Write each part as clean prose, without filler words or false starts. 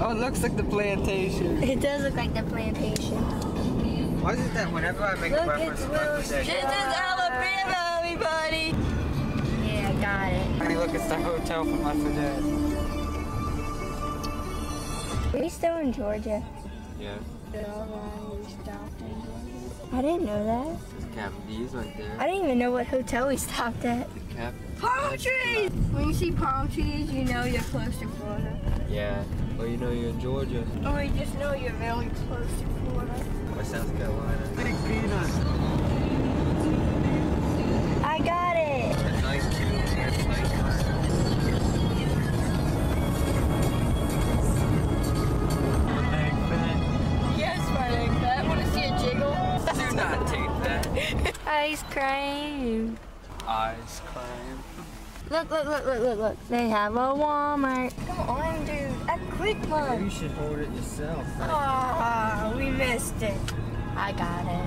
Oh, it looks like the plantation. It does look like the plantation. Why is it that whenever I make a reference to Left 4 Dead? This is Alabama, everybody! Yeah, I got it. Hey, look, it's the hotel from Left 4 Dead. Are we still in Georgia? Yeah. I didn't know that. There's Captain D's right there. I didn't even know what hotel we stopped at. Palm trees! When you see palm trees, you know you're close to Florida. Yeah. Well, you know you're in Georgia. Or you just know you're really close to Florida. Or South Carolina. Big peanuts. I got it! That's nice too. That's nice. Yes, Frank. I want to see a jiggle. Do not take that. Ice cream. Ice cream. Look. They have a Walmart. Come on, dude. A quick Maybe one. you should hold it yourself. Ah, we missed it. I got it.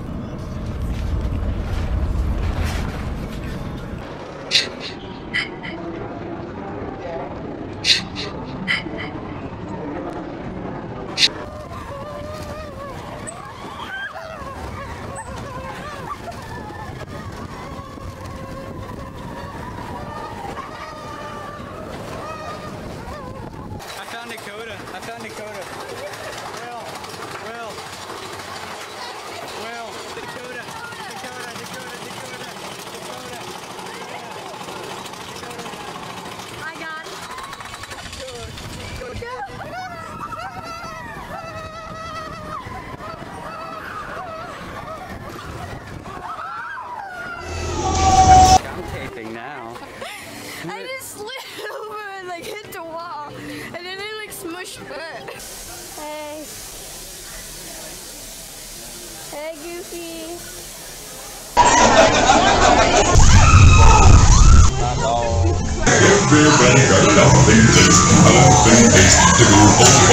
I found Dakota. Will. Dakota. I got it. I'm taping now. I just slid over and like hit the wall, and then it like smushed back. Hey, Goofy. Everybody got something tasty to do.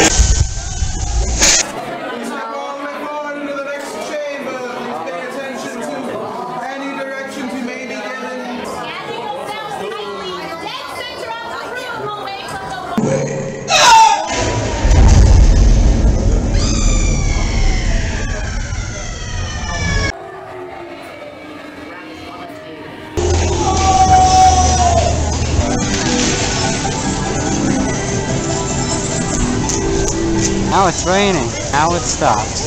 Now it's raining. Now it stops.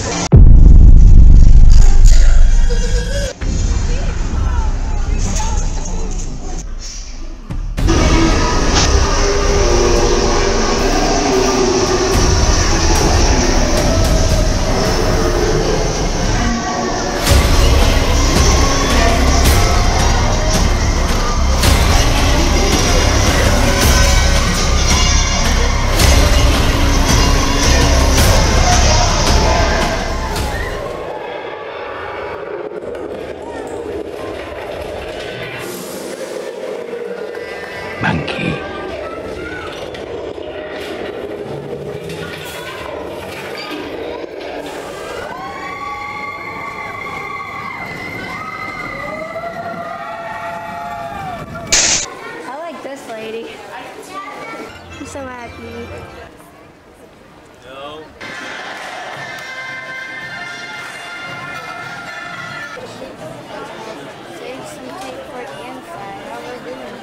Monkey. I like this lady. I'm so happy. No. Save some tape for the inside. How we're doing.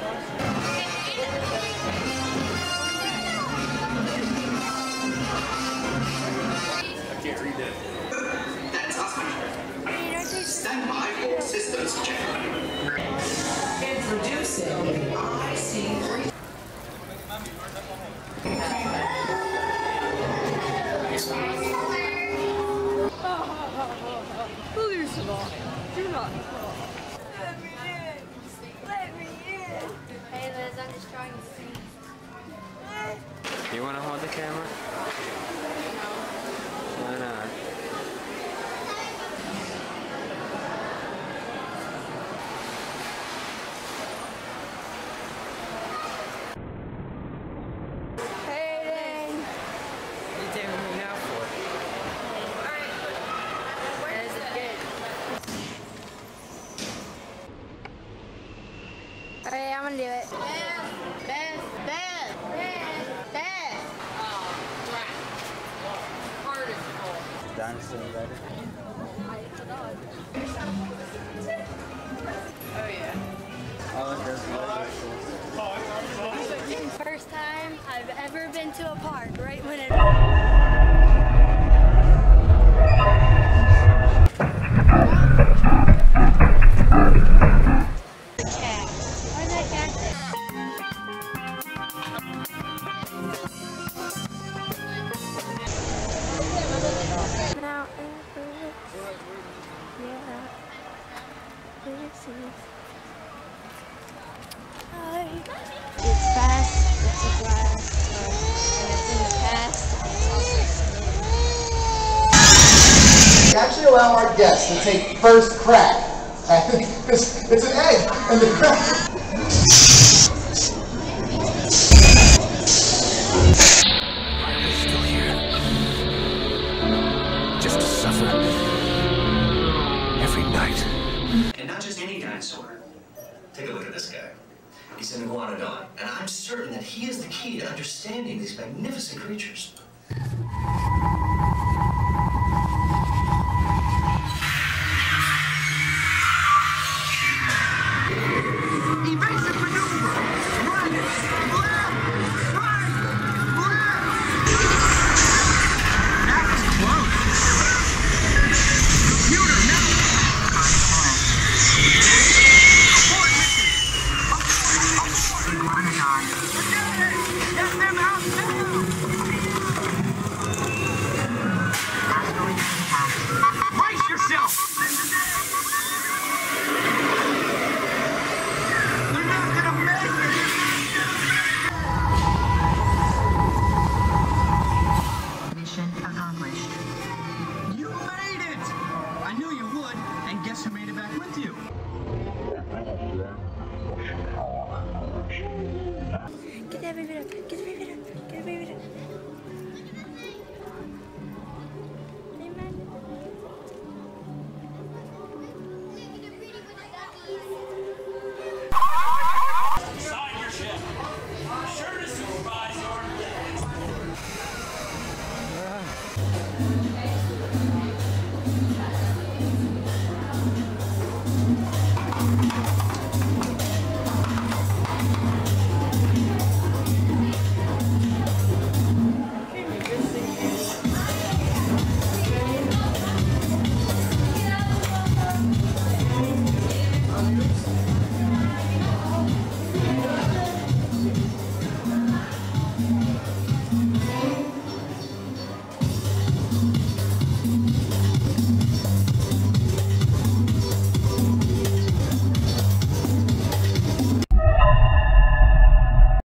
I can't read that. That's awesome. Stand by for systems check. Introducing IC3. Please, do not fall. Let me in. Let me in. Hey, Liz, I'm just trying to see. You want to hold the camera? Why not? Hayden. What are you taping me now for? Where's it good? Alright, I'm gonna do it. Beth. dinosaur better. Oh yeah. Oh, just First time I've ever been to a park, right when it... It's fast, it's a glass, and it's in the past, and it's also We actually allow our guests to take first crack at this. It's an egg, and the crack. Still here. Just to suffer. Every night. And not just any dinosaur. Take a look at this guy. He's an iguanodon, and I'm certain that he is the key to understanding these magnificent creatures.